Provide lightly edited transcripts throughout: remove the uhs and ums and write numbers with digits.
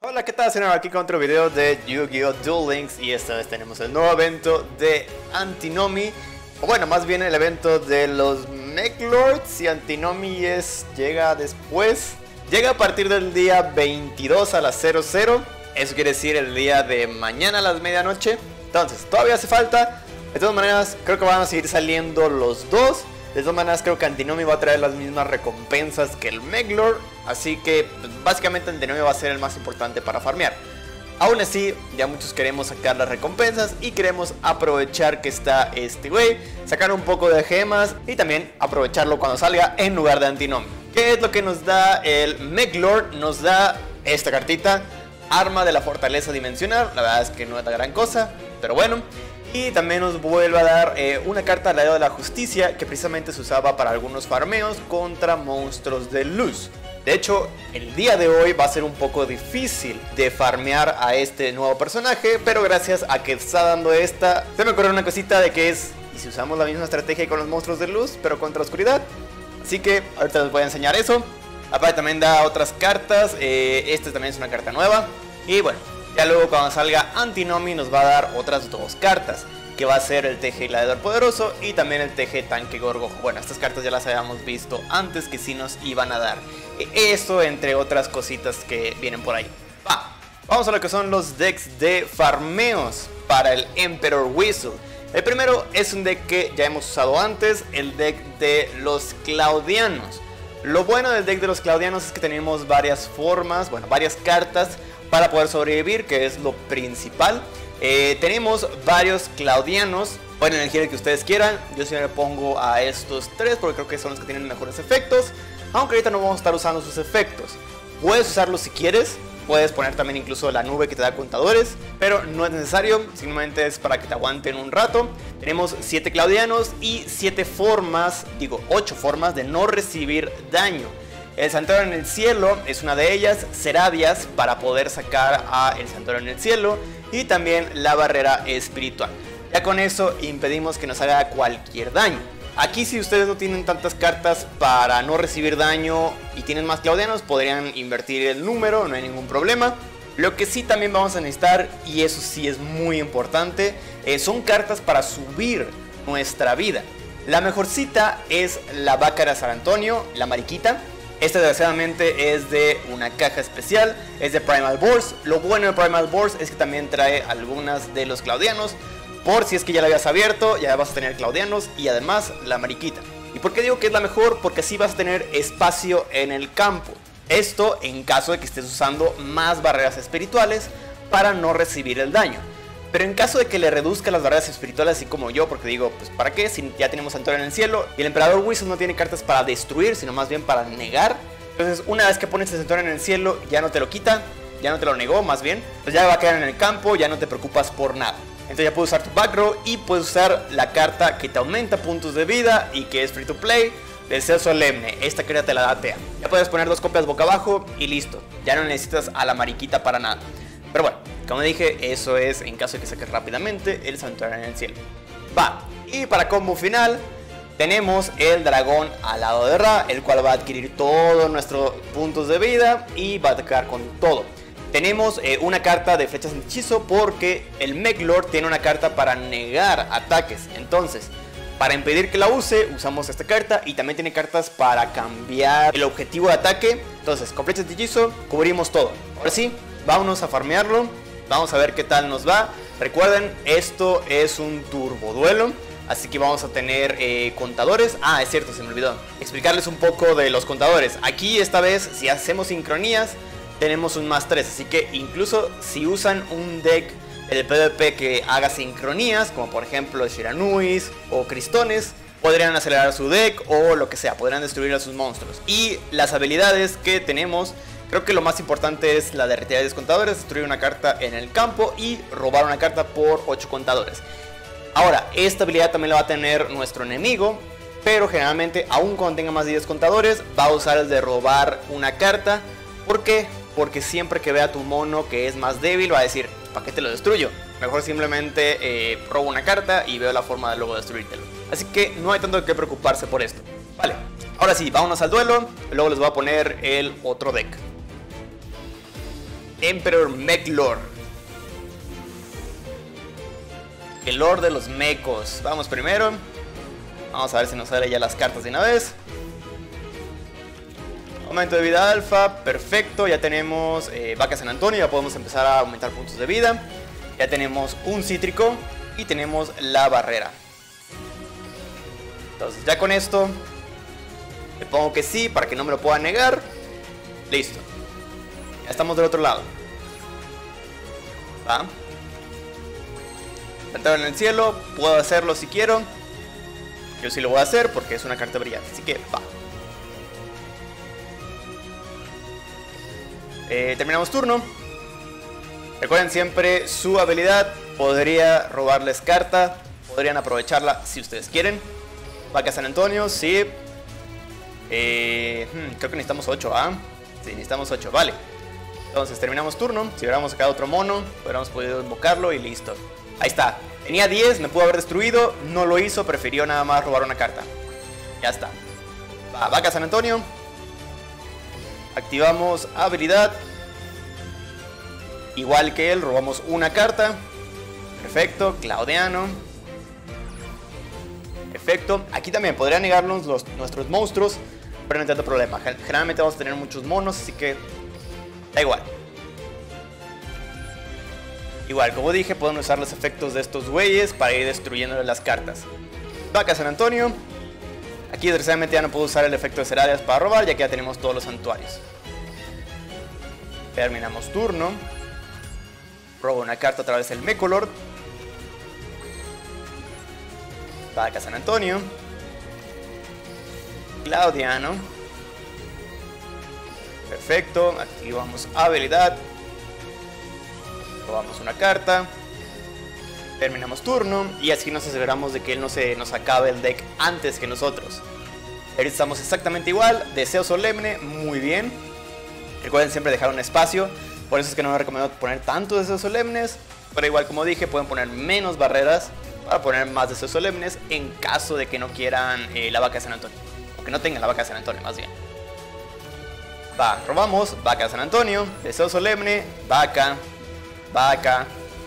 Hola, ¿qué tal? Señor? Aquí con otro video de Yu-Gi-Oh! Duel Links y esta vez tenemos el nuevo evento de Antinomy. O bueno, más bien el evento de los Meglords y Antinomy llega después. Llega a partir del día 22 a las 00. Eso quiere decir el día de mañana a las medianoche. Entonces, todavía hace falta. De todas maneras, creo que van a seguir saliendo los dos. De todas maneras, creo que Antinomy va a traer las mismas recompensas que el Meglord. Así que, pues, básicamente Antinomy va a ser el más importante para farmear. Aún así, ya muchos queremos sacar las recompensas y queremos aprovechar que está este güey, sacar un poco de gemas y también aprovecharlo cuando salga en lugar de Antinomy. ¿Qué es lo que nos da el Meglord? Nos da esta cartita, Arma de la Fortaleza Dimensional. La verdad es que no es la gran cosa, pero bueno. Y también nos vuelve a dar una carta al lado de la justicia, que precisamente se usaba para algunos farmeos contra monstruos de luz. De hecho, el día de hoy va a ser un poco difícil de farmear a este nuevo personaje, pero gracias a que está dando esta, se me ocurrió una cosita de que es, ¿y si usamos la misma estrategia con los monstruos de luz, pero contra la oscuridad? Así que ahorita les voy a enseñar eso. Aparte también da otras cartas, esta también es una carta nueva. Y bueno, ya luego cuando salga Antinomy nos va a dar otras dos cartas, que va a ser el TG Gladiador Poderoso y también el TG Tanque Gorgojo. Bueno, estas cartas ya las habíamos visto antes que sí nos iban a dar. Eso entre otras cositas que vienen por ahí. Vamos a lo que son los decks de farmeos para el Emperor Whistle. El primero es un deck que ya hemos usado antes, el deck de los Claudianos. Lo bueno del deck de los Claudianos es que tenemos varias formas, bueno, varias cartas para poder sobrevivir, que es lo principal. Tenemos varios Claudianos, pueden elegir el que ustedes quieran. Yo siempre pongo a estos tres porque creo que son los que tienen mejores efectos, aunque ahorita no vamos a estar usando sus efectos. Puedes usarlos si quieres, puedes poner también incluso la nube que te da contadores, pero no es necesario, simplemente es para que te aguanten un rato. Tenemos 7 Claudianos y 8 formas de no recibir daño. El Santuario en el Cielo es una de ellas, Serabias para poder sacar a el Santuario en el Cielo y también la Barrera Espiritual. Ya con eso impedimos que nos haga cualquier daño. Aquí, si ustedes no tienen tantas cartas para no recibir daño y tienen más Claudianos, podrían invertir el número, no hay ningún problema. Lo que sí también vamos a necesitar, y eso sí es muy importante, son cartas para subir nuestra vida. La mejorcita es la Bácara San Antonio, la mariquita. Esta desgraciadamente es de una caja especial, es de Primal Boars. Lo bueno de Primal Boars es que también trae algunas de los Claudianos. Por si es que ya la habías abierto, ya vas a tener Claudianos y además la mariquita. ¿Y por qué digo que es la mejor? Porque así vas a tener espacio en el campo. Esto en caso de que estés usando más barreras espirituales para no recibir el daño. Pero en caso de que le reduzca las barreras espirituales, así como yo, porque digo, pues ¿para qué? Si ya tenemos Santuario en el Cielo y el Emperador Whistle no tiene cartas para destruir, sino más bien para negar. Entonces, una vez que pones el Santuario en el Cielo, ya no te lo quita, ya no te lo negó, más bien, pues ya va a quedar en el campo, ya no te preocupas por nada. Entonces ya puedes usar tu back row y puedes usar la carta que te aumenta puntos de vida y que es free to play, Deseo Solemne. Esta carta te la da Tea. Ya puedes poner 2 copias boca abajo y listo. Ya no necesitas a la mariquita para nada. Pero bueno, como dije, eso es en caso de que saques rápidamente el Santuario en el Cielo. Y para combo final tenemos el dragón alado de Ra, el cual va a adquirir todos nuestros puntos de vida y va a atacar con todo. Tenemos una carta de flechas de hechizo porque el Meglord tiene una carta para negar ataques. Entonces, para impedir que la use, usamos esta carta y también tiene cartas para cambiar el objetivo de ataque. Entonces, con flechas de hechizo cubrimos todo. Ahora sí, vámonos a farmearlo. Vamos a ver qué tal nos va. Recuerden, esto es un turbo duelo, así que vamos a tener contadores. Es cierto, se me olvidó explicarles un poco de los contadores. Aquí esta vez, si hacemos sincronías, tenemos un +3, así que incluso si usan un deck del PvP que haga sincronías, como por ejemplo Shiranuis o Cristones, podrían acelerar su deck o lo que sea, podrían destruir a sus monstruos. Y las habilidades que tenemos, creo que lo más importante es la de retirar 10 contadores, destruir una carta en el campo y robar una carta por 8 contadores. Ahora, esta habilidad también la va a tener nuestro enemigo, pero generalmente, aun cuando tenga más de 10 contadores, va a usar el de robar una carta. ¿Por qué? Porque siempre que vea tu mono que es más débil va a decir, ¿para qué te lo destruyo? Mejor simplemente robo una carta y veo la forma de luego destruírtelo. Así que no hay tanto que preocuparse por esto. Vale, ahora sí, vámonos al duelo. Luego les voy a poner el otro deck. Emperor Mechlord. El Lord de los mecos. Vamos primero. Vamos a ver si nos salen ya las cartas de una vez. Aumento de vida alfa, perfecto. Ya tenemos Vaca San Antonio, ya podemos empezar a aumentar puntos de vida. Ya tenemos un cítrico y tenemos la barrera. Entonces ya con esto le pongo que sí para que no me lo pueda negar. Listo. Ya estamos del otro lado. Va. Plantado en el cielo, puedo hacerlo si quiero. Yo sí lo voy a hacer porque es una carta brillante, así que va. Terminamos turno. Recuerden siempre su habilidad. Podría robarles carta. Podrían aprovecharla si ustedes quieren. Vaca San Antonio, sí. Creo que necesitamos 8, ¿ah? Sí, necesitamos 8, vale. Entonces terminamos turno. Si hubiéramos sacado otro mono, hubiéramos podido invocarlo y listo. Ahí está. Tenía 10, me pudo haber destruido. No lo hizo, prefirió nada más robar una carta. Ya está. Va, Vaca San Antonio. Activamos habilidad. Igual que él, robamos una carta. Perfecto, Claudiano. Perfecto. Aquí también podría negarnos nuestros monstruos, pero no hay tanto problema. Generalmente vamos a tener muchos monos, así que da igual. Igual, como dije, podemos usar los efectos de estos güeyes para ir destruyéndole las cartas. Vaca San Antonio. Aquí desgraciadamente ya no puedo usar el efecto de Seradias para robar, ya que ya tenemos todos los santuarios. Terminamos turno. Robo una carta a través del Mechlord. Vaca San Antonio. Claudiano. Perfecto. Activamos habilidad. Robamos una carta. Terminamos turno. Y así nos aseguramos de que él no se nos acabe el deck antes que nosotros. Ahorita estamos exactamente igual. Deseo solemne. Muy bien. Recuerden siempre dejar un espacio. Por eso es que no me recomiendo poner tantos deseos solemnes. Pero igual, como dije, pueden poner menos barreras para poner más deseos solemnes en caso de que no quieran la Vaca de San Antonio. O que no tengan la Vaca de San Antonio, más bien. Va, robamos Vaca de San Antonio. Deseo solemne. Vaca. Vaca.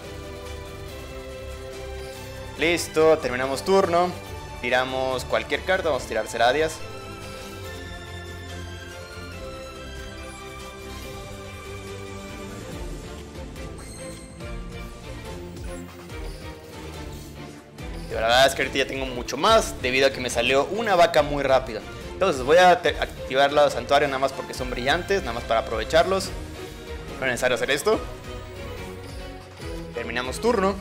Listo, terminamos turno. Tiramos cualquier carta. Vamos a tirar Seradias. La verdad es que ahorita ya tengo mucho más, debido a que me salió una vaca muy rápido. Entonces voy a activar los santuarios nada más porque son brillantes, nada más para aprovecharlos. No es necesario hacer esto. Terminamos turno.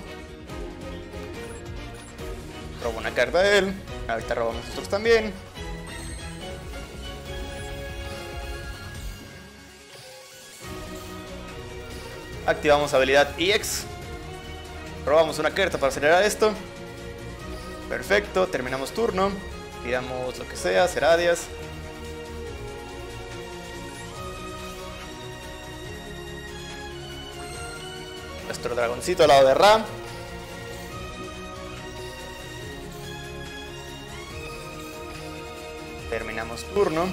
Robo una carta de él. Ahorita robamos nosotros también. Activamos habilidad EX. Robamos una carta para acelerar esto. Perfecto, terminamos turno. Tiramos lo que sea, Seradias. Nuestro dragoncito al lado de Ra. Terminamos turno.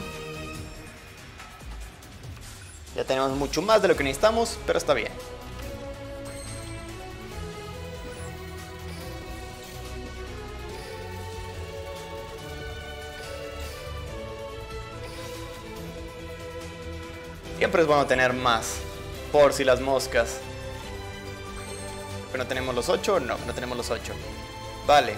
Ya tenemos mucho más de lo que necesitamos, pero está bien. Siempre es bueno tener más, por si las moscas. ¿Pero no tenemos los 8? No, no tenemos los 8. Vale.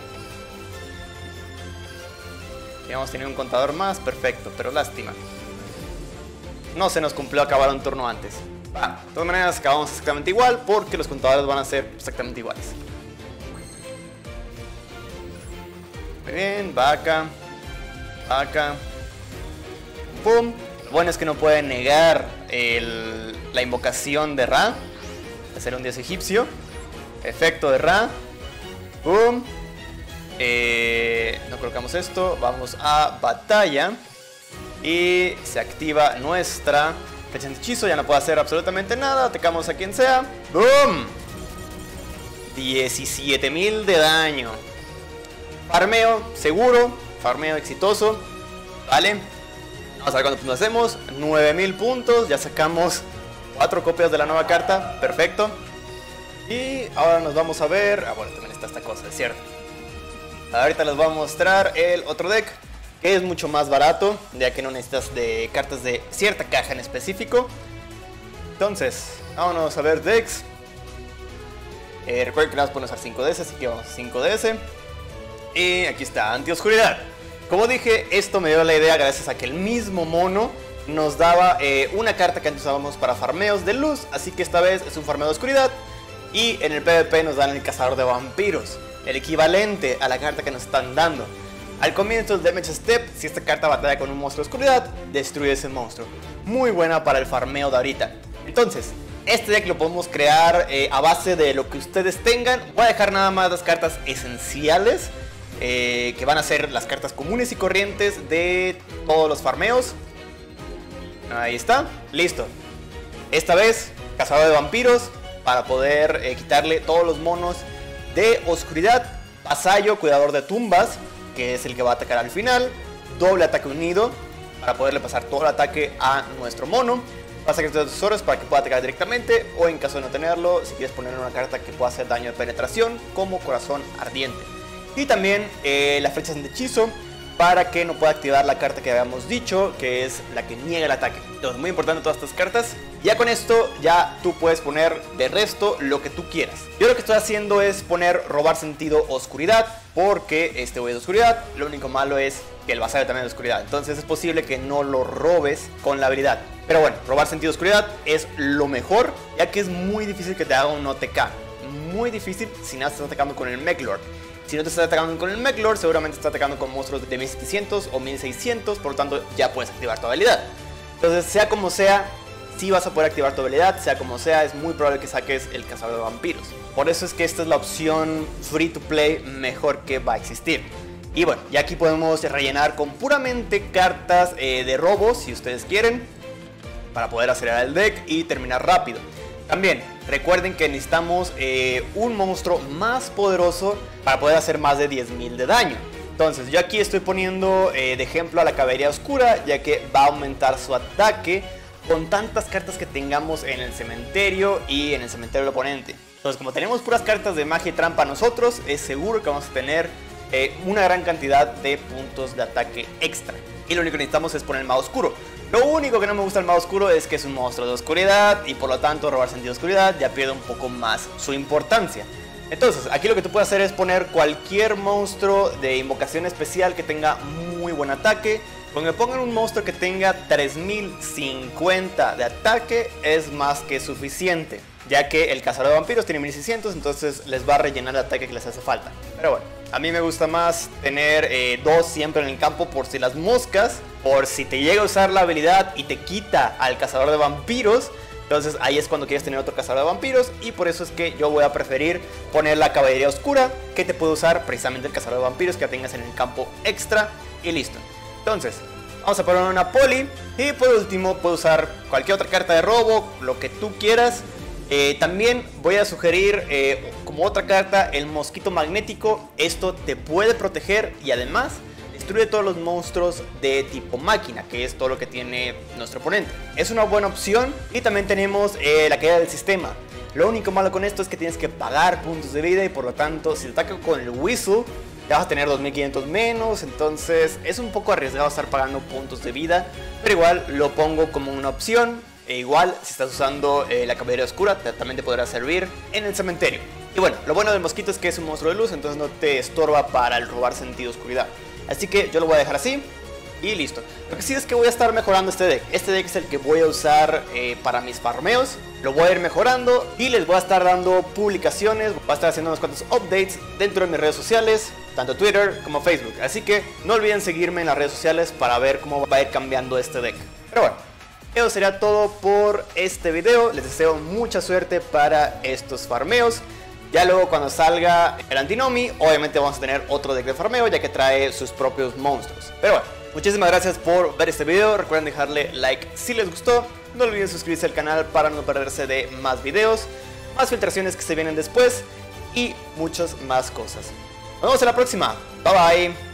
Habíamos tenido un contador más, perfecto, pero lástima. No se nos cumplió acabar un turno antes. Va, de todas maneras acabamos exactamente igual, porque los contadores van a ser exactamente iguales. Muy bien, vaca. Vaca. Pum. Lo bueno es que no puede negar la invocación de Ra. Hacer un dios egipcio. Efecto de Ra. Boom. No colocamos esto. Vamos a batalla. Y se activa nuestra flecha de hechizo. Ya no puede hacer absolutamente nada. Atacamos a quien sea. Boom. 17.000 de daño. Farmeo seguro. Farmeo exitoso. Vale. Vamos a ver cuántos puntos hacemos. 9.000 puntos. Ya sacamos 4 copias de la nueva carta, perfecto. Y ahora nos vamos a ver, bueno, también está esta cosa, es cierto. Ahorita les voy a mostrar el otro deck, que es mucho más barato, ya que no necesitas de cartas de cierta caja en específico. Entonces, vámonos a ver decks. Recuerden que nada más pueden usar 5DS, así que vamos a 5DS. Y aquí está, Antioscuridad. Como dije, esto me dio la idea gracias a que el mismo mono nos daba una carta que antes usábamos para farmeos de luz. Así que esta vez es un farmeo de oscuridad. Y en el PvP nos dan el Cazador de Vampiros, el equivalente a la carta que nos están dando. Al comienzo del Damage Step, si esta carta batalla con un monstruo de oscuridad, destruye ese monstruo. Muy buena para el farmeo de ahorita. Entonces, este deck lo podemos crear a base de lo que ustedes tengan. Voy a dejar nada más las cartas esenciales, que van a ser las cartas comunes y corrientes de todos los farmeos. Ahí está, listo. Esta vez, Cazador de Vampiros, para poder quitarle todos los monos de oscuridad. Vasallo, Cuidador de Tumbas, que es el que va a atacar al final. Doble ataque unido, para poderle pasar todo el ataque a nuestro mono. Pasajes de tesoros para que pueda atacar directamente, o en caso de no tenerlo, si quieres ponerle una carta que pueda hacer daño de penetración, como Corazón Ardiente. Y también las flechas de hechizo, para que no pueda activar la carta que habíamos dicho, que es la que niega el ataque. Entonces, muy importante todas estas cartas. Ya con esto, ya tú puedes poner de resto lo que tú quieras. Yo lo que estoy haciendo es poner Robar Sentido Oscuridad, porque este güey es de oscuridad. Lo único malo es que el vasallo también es de oscuridad, entonces es posible que no lo robes con la habilidad. Pero bueno, Robar Sentido Oscuridad es lo mejor, ya que es muy difícil que te haga un OTK. Muy difícil si nada estás atacando con el Mechlord. Si no te estás atacando con el Mechlord, seguramente estás atacando con monstruos de 1700 o 1600, por lo tanto ya puedes activar tu habilidad. Entonces, sea como sea, si vas a poder activar tu habilidad, sea como sea, es muy probable que saques el Cazador de Vampiros. Por eso es que esta es la opción free to play mejor que va a existir. Y bueno, ya aquí podemos rellenar con puramente cartas de robo, si ustedes quieren, para poder acelerar el deck y terminar rápido. También recuerden que necesitamos un monstruo más poderoso para poder hacer más de 10.000 de daño. Entonces yo aquí estoy poniendo de ejemplo a la Caballería Oscura, ya que va a aumentar su ataque con tantas cartas que tengamos en el cementerio y en el cementerio del oponente. Entonces, como tenemos puras cartas de magia y trampa nosotros, es seguro que vamos a tener una gran cantidad de puntos de ataque extra. Y lo único que necesitamos es poner el Mago Oscuro. Lo único que no me gusta del Mago Oscuro es que es un monstruo de oscuridad y por lo tanto Robar Sentido de Oscuridad ya pierde un poco más su importancia. Entonces, aquí lo que tú puedes hacer es poner cualquier monstruo de invocación especial que tenga muy buen ataque. Con que pongan un monstruo que tenga 3050 de ataque es más que suficiente, ya que el Cazador de Vampiros tiene 1600, entonces les va a rellenar el ataque que les hace falta. Pero bueno, a mí me gusta más tener dos siempre en el campo por si las moscas, por si te llega a usar la habilidad y te quita al Cazador de Vampiros. Entonces ahí es cuando quieres tener otro Cazador de Vampiros, y por eso es que yo voy a preferir poner la Caballería Oscura, que te puede usar precisamente el Cazador de Vampiros que tengas en el campo extra, y listo. Entonces, vamos a poner una poli, y por último puedo usar cualquier otra carta de robo, lo que tú quieras. También voy a sugerir como otra carta el Mosquito Magnético. Esto te puede proteger y además destruye todos los monstruos de tipo máquina, que es todo lo que tiene nuestro oponente. Es una buena opción. Y también tenemos la caída del sistema. Lo único malo con esto es que tienes que pagar puntos de vida, y por lo tanto si te ataca con el Whistle ya vas a tener 2500 menos. Entonces es un poco arriesgado estar pagando puntos de vida, pero igual lo pongo como una opción. E igual si estás usando la Caballería Oscura también te podrá servir en el cementerio. Y bueno, lo bueno del mosquito es que es un monstruo de luz, entonces no te estorba para el Robar Sentido Oscuridad. Así que yo lo voy a dejar así y listo. Lo que sí es que voy a estar mejorando este deck. Este deck es el que voy a usar para mis farmeos. Lo voy a ir mejorando y les voy a estar dando publicaciones. Voy a estar haciendo unos cuantos updates dentro de mis redes sociales, tanto Twitter como Facebook. Así que no olviden seguirme en las redes sociales para ver cómo va a ir cambiando este deck. Pero bueno, eso sería todo por este video. Les deseo mucha suerte para estos farmeos. Ya luego cuando salga el Antinomy, obviamente vamos a tener otro deck de farmeo, ya que trae sus propios monstruos. Pero bueno, muchísimas gracias por ver este video. Recuerden dejarle like si les gustó. No olviden suscribirse al canal para no perderse de más videos, más filtraciones que se vienen después y muchas más cosas. Nos vemos en la próxima. Bye bye.